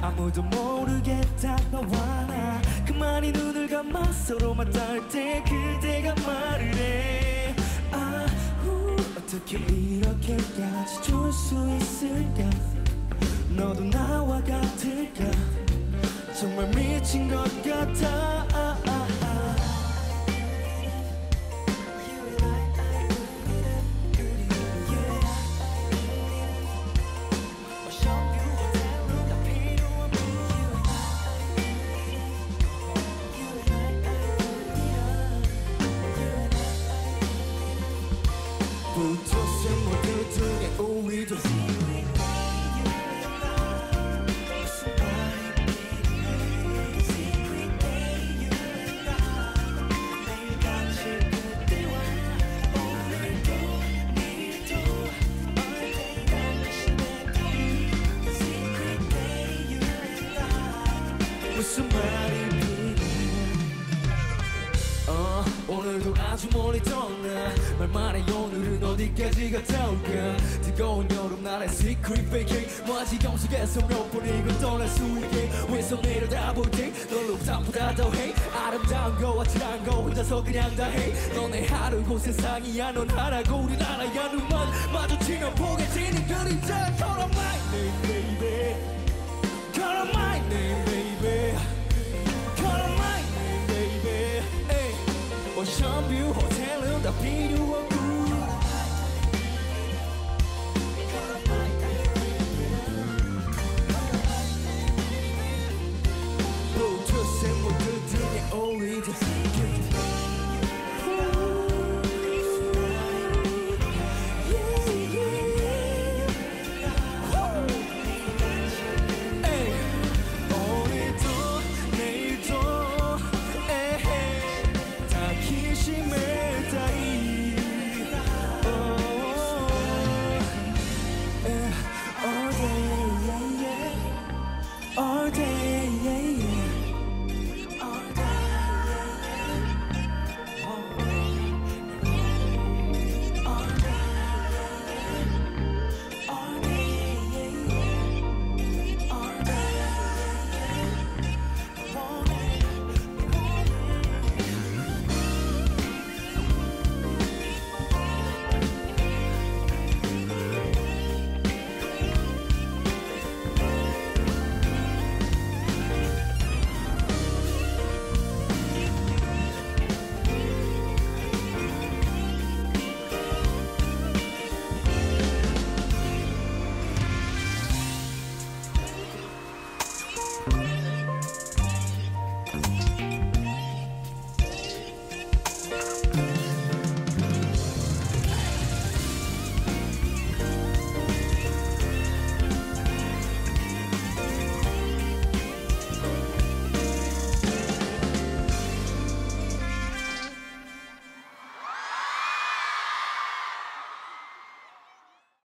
아무도 모르겠다 너와 나 그만이 눈을 감아 서로만 닿을 때 그대가 말을 해 어떻게 이렇게까지 좋을 수 있을까 너도 나와 같을까 정말 미친 것 같아 붙었을 모두 등에 우리도 무슨 말이 오늘도 아주 멀리 떠나 말만해 오늘은 어디까지 갔다 올까 뜨거운 여름날의 secret baking 마치 경숙에서 몇 번이고 떠날 수 있게 위에서 내려다볼 때 널 높다보다 더해 아름다운 거와 칠한 거 혼자서 그냥 다해 너네 하루고 세상이야 넌 하나고 우린 하나야 눈만 마주치면 보게 되는 그림자 Call on my name baby Call on my name baby Call on my name baby 오션뷰 호텔은 다 필요 없고